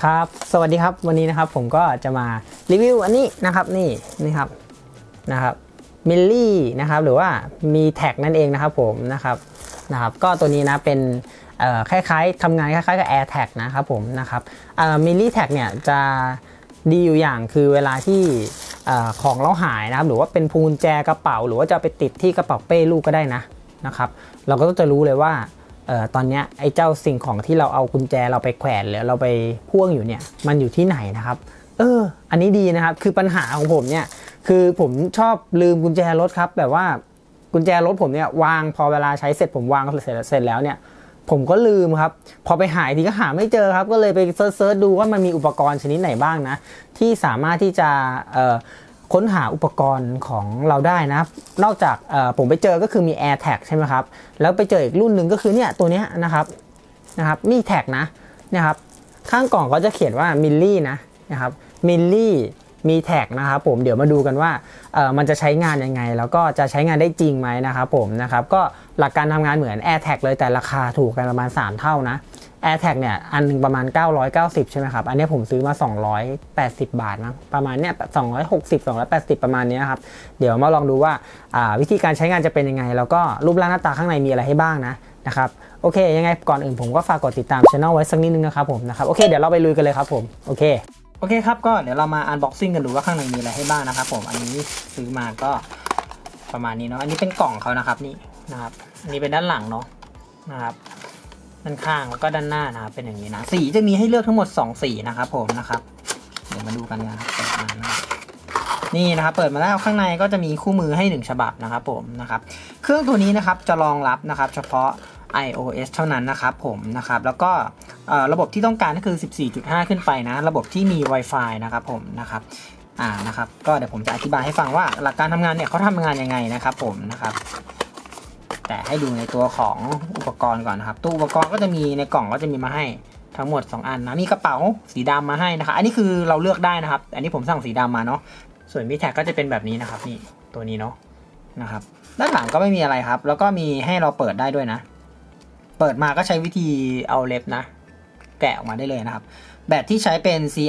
ครับสวัสดีครับวันนี้นะครับผมก็จะมารีวิวอันนี้นะครับนี่ครับมิลลี่นะครับหรือว่ามีแท็กนั่นเองนะครับผมนะครับก็ตัวนี้นะเป็นคล้ายๆทำงานคล้ายๆกับ AirTag นะครับผมนะครับมิลลี่แท็กเนี่ยจะดีอยู่อย่างคือเวลาที่ของเราหายนะครับหรือว่าเป็นพวงกุญแจกระเป๋าหรือว่าจะไปติดที่กระเป๋าเป้ลูกก็ได้นะครับเราก็จะรู้เลยว่าตอนนี้ไอ้เจ้าสิ่งของที่เราเอากุญแจเราไปแขวนหรือเราไปพ่วงอยู่เนี่ยมันอยู่ที่ไหนนะครับอันนี้ดีนะครับคือปัญหาของผมเนี่ยคือผมชอบลืมกุญแจรถครับแบบว่ากุญแจรถผมเนี่ยวางพอเวลาใช้เสร็จผมวางเสร็จแล้วเนี่ยผมก็ลืมครับพอไปหายทีก็หาไม่เจอครับก็เลยไปเซิร์ชดูว่ามันมีอุปกรณ์ชนิดไหนบ้างนะที่สามารถที่จะค้นหาอุปกรณ์ของเราได้นะนอกจากผมไปเจอก็คือมี AirTag ใช่ไหมครับแล้วไปเจออีกรุ่นหนึ่งก็คือเนี่ยตัวนี้นะครับมีแท็กนะครับข้างกล่องก็จะเขียนว่ามิลลี่นะครับมิลลี่มีแท็กนะครับผมเดี๋ยวมาดูกันว่ามันจะใช้งานยังไงแล้วก็จะใช้งานได้จริงไหมนะครับผมนะครับก็หลักการทำงานเหมือน AirTag เลยแต่ราคาถูกกันประมาณ3เท่านะAirTag เนี่ยอันนึงประมาณ990ใช่ไหมครับอันนี้ผมซื้อมา280บาทนะประมาณเนี้ย260 280ประมาณนี้ครับเดี๋ยวมาลองดูว่าวิธีการใช้งานจะเป็นยังไงแล้วก็รูปร่างหน้าตาข้างในมีอะไรให้บ้างนะครับโอเคยังไงก่อนอื่นผมก็ฝากกดติดตาม Channel ไว้สักนิดนึงนะครับผมนะครับโอเคเดี๋ยวเราไปลุยกันเลยครับผมโอเคครับก็เดี๋ยวเรามา unboxing กันดูว่าข้างในมีอะไรให้บ้างนะครับผมอันนี้ซื้อมาก็ประมาณนี้เนาะอันนี้เป็นกล่องเขานะครับนี่นะครับอันนี้เป็นด้านหลังเนาะนะครับด้านข้างแล้วก็ด้านหน้านะครับเป็นอย่างนี้นะสีจะมีให้เลือกทั้งหมด2สีนะครับผมนะครับเดี๋ยวมาดูกันนะครับเปิดมานะครับนี่นะครับเปิดมาแล้วข้างในก็จะมีคู่มือให้1ฉบับนะครับผมนะครับเครื่องตัวนี้นะครับจะรองรับนะครับเฉพาะ iOS เท่านั้นนะครับผมนะครับแล้วก็ระบบที่ต้องการก็คือ 14.5 ขึ้นไปนะระบบที่มี Wi-Fi นะครับผมนะครับก็เดี๋ยวผมจะอธิบายให้ฟังว่าหลักการทำงานเนี่ยเขาทำงานยังไงนะครับผมนะครับแต่ให้ดูในตัวของอุปกรณ์ก่อนนะครับตัวอุปกรณ์ก็จะมีในกล่องก็จะมีมาให้ทั้งหมด2อันนะมีกระเป๋าสีดำมาให้นะครับอันนี้คือเราเลือกได้นะครับอันนี้ผมสั่งสีดำมาเนาะส่วนมีแท็กก็จะเป็นแบบนี้นะครับนี่ตัวนี้เนาะนะครับด้านหลังก็ไม่มีอะไรครับแล้วก็มีให้เราเปิดได้ด้วยนะเปิดมาก็ใช้วิธีเอาเล็บนะแกะออกมาได้เลยนะครับแบตที่ใช้เป็น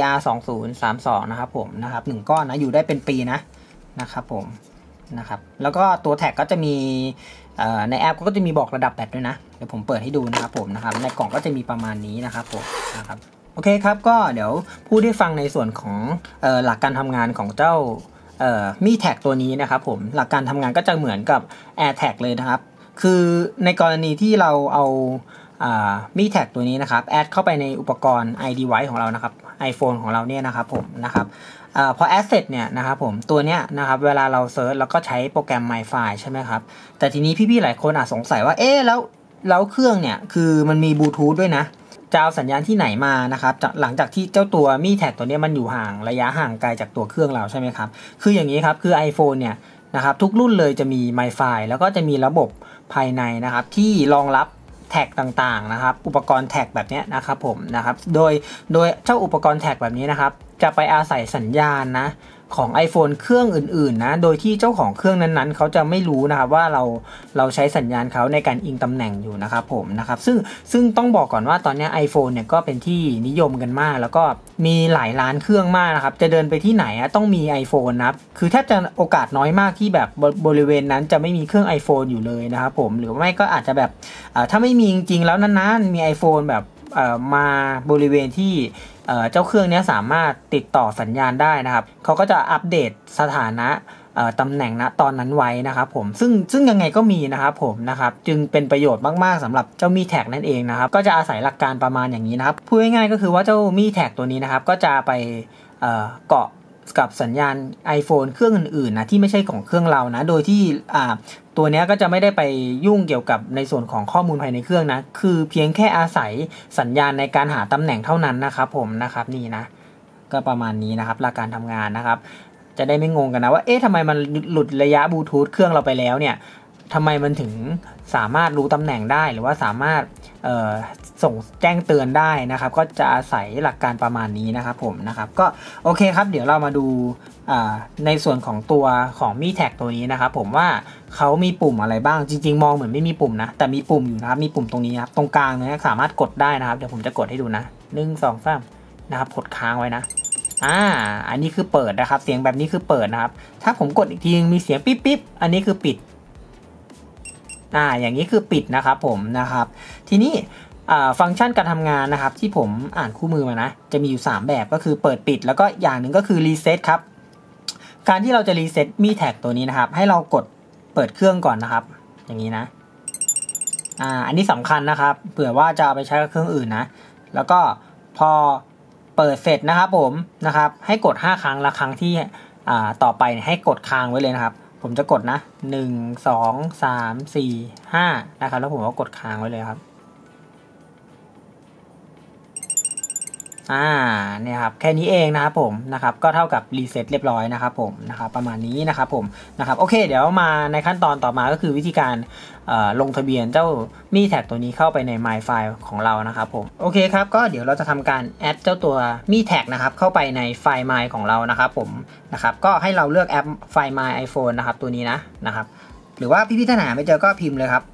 CR2032 นะครับผมนะครับ1ก้อนนะอยู่ได้เป็นปีนะครับผมนะครับแล้วก็ตัวแท็กก็จะมีในแอปก็จะมีบอกระดับแบตด้วยนะเดี๋ยวผมเปิดให้ดูนะครับผมนะครับในกล่องก็จะมีประมาณนี้นะครับผมนะครับโอเคครับก็เดี๋ยวพูดให้ฟังในส่วนของหลักการทำงานของเจ้ามีแท็กตัวนี้นะครับผมหลักการทำงานก็จะเหมือนกับ AirTag เลยนะครับคือในกรณีที่เราเอามีแท็กตัวนี้นะครับแอดเข้าไปในอุปกรณ์ iDevice ของเรานะครับ iPhone ของเราเนี่ยนะครับผมนะครับพอแอดเสร็จเนี่ยนะครับผมตัวเนี้ยนะครับเวลาเราเซิร์ชแล้วก็ใช้โปรแกรม MyFi ใช่ไหมครับแต่ทีนี้พี่ๆหลายคนอาจสงสัยว่าแล้วเครื่องเนี่ยคือมันมีบลูทูธด้วยนะจะเอาสัญญาณที่ไหนมานะครับหลังจากที่เจ้าตัวมีแท็กตัวนี้มันอยู่ระยะห่างไกลจากตัวเครื่องเราใช่ไหมครับคืออย่างนี้ครับคือ iPhone เนี่ยนะครับทุกรุ่นเลยจะมี MyFi แล้วก็จะมีระบบภายในนะครับที่รองรับแท็กต่างๆนะครับอุปกรณ์แท็กแบบนี้นะครับผมนะครับโดยเจ้าอุปกรณ์แท็กแบบนี้นะครับจะไปอาศัยสัญญาณของ iPhone เครื่องอื่นๆนะโดยที่เจ้าของเครื่องนั้นๆเขาจะไม่รู้นะครับว่าเราใช้สัญญาณเขาในการอิงตำแหน่งอยู่นะครับผมนะครับซึ่งต้องบอกก่อนว่าตอนนี้ iPhone เนี่ยก็เป็นที่นิยมกันมากแล้วก็มีหลายล้านเครื่องมากนะครับจะเดินไปที่ไหนต้องมี iPhone นะครับคือแทบจะโอกาสน้อยมากที่แบบบริเวณนั้นจะไม่มีเครื่อง iPhone อยู่เลยนะครับผมหรือไม่ก็อาจจะแบบถ้าไม่มีจริงๆแล้วนานๆมี iPhone แบบมาบริเวณที่เจ้าเครื่องนี้สามารถติดต่อสัญญาณได้นะครับเขาก็จะอัปเดตสถานะตำแหน่งตอนนั้นไว้นะครับผมซึ่งยังไงก็มีนะครับผมนะครับจึงเป็นประโยชน์มากๆสำหรับเจ้ามีแท็กนั่นเองนะครับก็จะอาศัยหลักการประมาณอย่างนี้นะครับพูดง่ายๆก็คือว่าเจ้ามีแท็กตัวนี้นะครับก็จะไปเกาะกับสัญญาณ iPhone เครื่องอื่นๆนะที่ไม่ใช่ของเครื่องเรานะโดยที่ตัวนี้ก็จะไม่ได้ไปยุ่งเกี่ยวกับในส่วนของข้อมูลภายในเครื่องนะคือเพียงแค่อาศัยสัญญาณในการหาตำแหน่งเท่านั้นนะครับผมนะครับนี่นะก็ประมาณนี้นะครับหลักการทำงานนะครับจะได้ไม่งงกันนะว่าทำไมมันหลุดระยะบลูทูธเครื่องเราไปแล้วเนี่ยทำไมมันถึงสามารถรู้ตำแหน่งได้หรือว่าสามารถส่งแจ้งเตือนได้นะครับก็จะอาศัยหลักการประมาณนี้นะครับผมนะครับก็โอเคครับเดี๋ยวเรามาดูในส่วนของตัวของมีแท็กตัวนี้นะครับผมว่าเขามีปุ่มอะไรบ้างจริงๆมองเหมือนไม่มีปุ่มนะแต่มีปุ่มอยู่นะครับมีปุ่มตรงนี้ครับตรงกลางนะสามารถกดได้นะครับเดี๋ยวผมจะกดให้ดูนะ1 2 3 นะครับกดค้างไว้นะอันนี้คือเปิดนะครับเสียงแบบนี้คือเปิดนะครับถ้าผมกดอีกทีมีเสียงปิ๊บปิ๊บอันนี้คือปิดอย่างนี้คือปิดนะครับผมนะครับทีนี้ฟังก์ชันการทำงานนะครับที่ผมอ่านคู่มือมานะจะมีอยู่3แบบก็คือเปิดปิดแล้วก็อย่างหนึ่งก็คือรีเซ็ตครับการที่เราจะรีเซ็ตมีแท็กตัวนี้นะครับให้เรากดเปิดเครื่องก่อนนะครับอย่างนี้นะอันนี้สำคัญนะครับเผื่อว่าจะเอาไปใช้กับเครื่องอื่นนะแล้วก็พอเปิดเสร็จนะครับผมนะครับให้กด5ครั้งละครั้งที่ต่อไปให้กดค้างไว้เลยนะครับผมจะกดนะ1 2 3 4 5นะครับแล้วผมก็กดค้างไว้เลยครับเนี่ยครับแค่นี้เองนะครับผมนะครับก็เท่ากับรีเซ็ตเรียบร้อยนะครับผมนะครับประมาณนี้นะครับผมนะครับโอเคเดี๋ยวมาในขั้นตอนต่อมาก็คือวิธีการลงทะเบียนเจ้ามีแท็กตัวนี้เข้าไปใน My File ของเรานะครับผมโอเคครับก็เดี๋ยวเราจะทำการแอดเจ้าตัวมีแท็กนะครับเข้าไปในไฟล์ My ของเรานะครับผมนะครับก็ให้เราเลือกแอปไฟล์ My iPhone นะครับตัวนี้นะครับหรือว่าพี่ๆท่านหาไม่เจอก็พิมพ์เลยครับ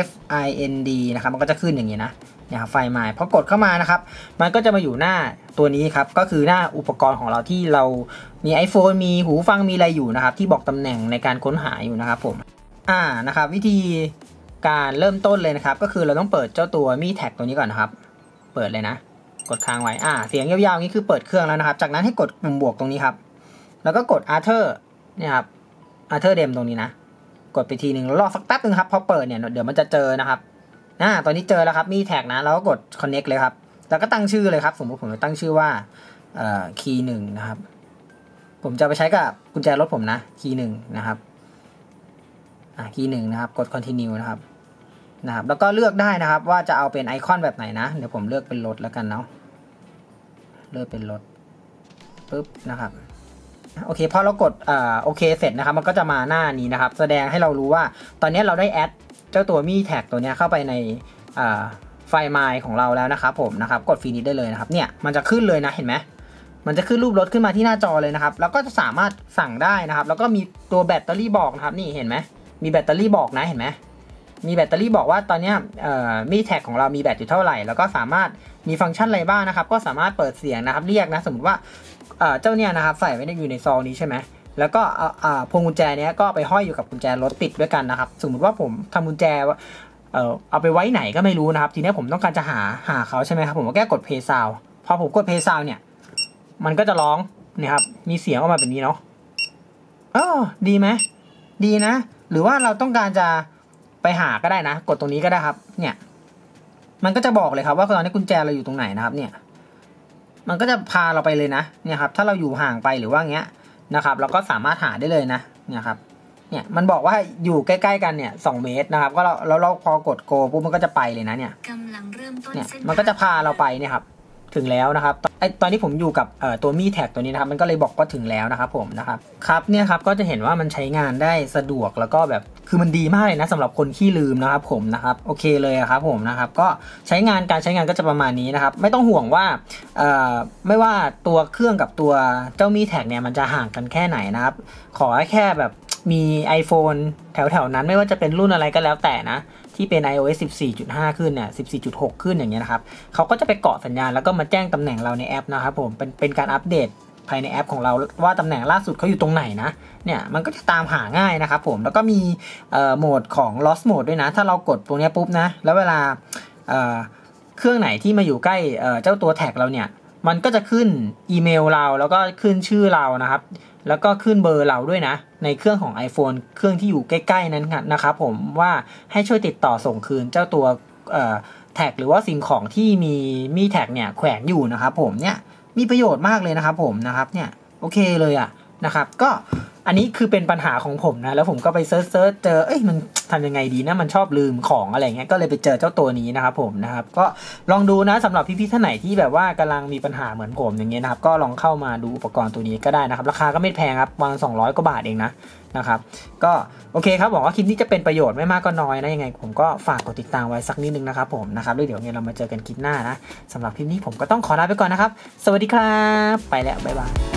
FIND นะครับมันก็จะขึ้นอย่างนี้นะไฟล์ My พอกดเข้ามานะครับมันก็จะมาอยู่หน้าตัวนี้ครับก็คือหน้าอุปกรณ์ของเราที่เรามี iPhone มีหูฟังมีอะไรอยู่นะครับที่บอกตำแหน่งในการค้นหาอยู่นะครับผมนะครับวิธีการเริ่มต้นเลยนะครับก็คือเราต้องเปิดเจ้าตัวมีแท็กตัวนี้ก่อนนะครับเปิดเลยนะกดค้างไว้เสียงยาวๆนี้คือเปิดเครื่องแล้วนะครับจากนั้นให้กดปุ่มบวกตรงนี้ครับแล้วก็กด Enter เนี่ยครับ Enter Dem ตรงนี้นะกดไปทีนึงแล้วรอสักแป๊บนึงครับพอเปิดเนี่ยเดี๋ยวมันจะเจอนะครับตอนนี้เจอแล้วครับมีแท็กนะแล้วก็กด connect เลยครับแล้วก็ตั้งชื่อเลยครับสมมติผมจะตั้งชื่อว่าคีย์1นะครับผมจะไปใช้กับกุญแจรถผมนะคีย์1นะครับคีย์1นะครับกด continue นะครับแล้วก็เลือกได้นะครับว่าจะเอาเป็นไอคอนแบบไหนนะเดี๋ยวผมเลือกเป็นรถแล้วกันเนาะเลือกเป็นรถปุ๊บนะครับโอเคพอเรากดโอเคเสร็จนะครับมันก็จะมาหน้านี้นะครับแสดงให้เรารู้ว่าตอนนี้เราได้แอดเจ้าตัวมีแท็กตัวนี้เข้าไปในไฟล์ My ของเราแล้วนะครับผมนะครับกดฟินิชได้เลยนะครับเนี่ยมันจะขึ้นเลยนะเห็นไหมมันจะขึ้นรูปรถขึ้นมาที่หน้าจอเลยนะครับแล้วก็จะสามารถสั่งได้นะครับแล้วก็มีตัวแบตเตอรี่บอกนะครับนี่เห็นไหมมีแบตเตอรี่บอกนะเห็นไหมมีแบตเตอรี่บอกว่าตอนนี้มีแท็กของเรามีแบตอยู่เท่าไหร่แล้วก็สามารถมีฟังก์ชันอะไรบ้างนะครับก็สามารถเปิดเสียงนะครับเรียกนะสมมติว่าเจ้าเนี่ยนะครับใส่ไว้อยู่ในซองนี้ใช่ไหมแล้วก็พวงกุญแจเนี้ยก็ไปห้อยอยู่กับกุญแจรถติดด้วยกันนะครับสมมุติว่าผมทำกุญแจเอาไปไว้ไหนก็ไม่รู้นะครับทีนี้ผมต้องการจะหาเขาใช่ไหมครับผมก็แค่กด Play Sound พอผมกด Play Sound เนี่ยมันก็จะร้องนี่ครับมีเสียงออกมาแบบนี้เนาะดีไหมดีนะหรือว่าเราต้องการจะไปหาก็ได้นะกดตรงนี้ก็ได้ครับเนี่ยมันก็จะบอกเลยครับว่าตอนนี้กุญแจเราอยู่ตรงไหนนะครับเนี่ยมันก็จะพาเราไปเลยนะเนี่ยครับถ้าเราอยู่ห่างไปหรือว่าเงี้ยนะครับเราก็สามารถหาได้เลยนะเนี่ยครับเนี่ยมันบอกว่าอยู่ใกล้ๆกันเนี่ย2 เมตรนะครับก็เราพอกด go ปุ๊บมันก็จะไปเลยนะเนี่ยกำลังเริ่มต้นเนี่ยมันก็จะพาเราไปเนี่ยครับถึงแล้วนะครับตอนที่ผมอยู่กับตัวมีแท็กตัวนี้นะครับมันก็เลยบอกว่าถึงแล้วนะครับผมนะครับเนี่ยครับก็จะเห็นว่ามันใช้งานได้สะดวกแล้วก็แบบคือมันดีมากเลยนะสำหรับคนขี้ลืมนะครับผมนะครับโอเคเลยครับผมนะครับก็การใช้งานก็จะประมาณนี้นะครับไม่ต้องห่วงว่าไม่ว่าตัวเครื่องกับตัวเจ้ามีแท็กเนี่ยมันจะห่างกันแค่ไหนนะครับขอแค่แบบมี iPhone แถวๆนั้นไม่ว่าจะเป็นรุ่นอะไรก็แล้วแต่นะที่เป็น iOS 14.5 ขึ้นเนี่ย 14.6 ขึ้นอย่างเงี้ยนะครับเขาก็จะไปเกาะสัญญาณแล้วก็มาแจ้งตำแหน่งเราในแอปนะครับผมเป็นการอัปเดตภายในแอปของเราว่าตำแหน่งล่าสุดเขาอยู่ตรงไหนนะเนี่ยมันก็จะตามหาง่ายนะครับผมแล้วก็มีโหมดของ lost mode ด้วยนะถ้าเรากดตรงนี้ปุ๊บนะแล้วเวลาเครื่องไหนที่มาอยู่ใกล้เจ้าตัวแท็กเราเนี่ยมันก็จะขึ้นอีเมลเราแล้วก็ขึ้นชื่อเรานะครับแล้วก็ขึ้นเบอร์เราด้วยนะในเครื่องของ iPhone เครื่องที่อยู่ใกล้ๆนั้นนะครับผมว่าให้ช่วยติดต่อส่งคืนเจ้าตัวแท็กหรือว่าสิ่งของที่มีแท็กเนี่ยแขวนอยู่นะครับผมเนี่ยมีประโยชน์มากเลยนะครับผมนะครับเนี่ยโอเคเลยนะครับก็อันนี้คือเป็นปัญหาของผมนะแล้วผมก็ไปเซิร์ชเจอมันทำยังไงดีนะมันชอบลืมของอะไรเงี้ยก็เลยไปเจอเจ้าตัวนี้นะครับผมนะครับก็ลองดูนะสำหรับพี่ๆท่านไหนที่แบบว่ากำลังมีปัญหาเหมือนผมอย่างเงี้ยนะครับก็ลองเข้ามาดูอุปกรณ์ตัวนี้ก็ได้นะครับราคาก็ไม่แพงครับประมาณ200 กว่าบาทเองนะครับก็โอเคครับบอกว่าคลิปนี้จะเป็นประโยชน์ไม่มากก็น้อยนะยังไงผมก็ฝากกดติดตามไว้สักนิดนึงนะครับผมนะครับแล้วเดี๋ยวเรามาเจอกันคลิปหน้านะสำหรับคลิปนี้ผมก็ต้องขอลาไปก่อนนะครับสวัสดีครับไปแล้วบ๊ายบาย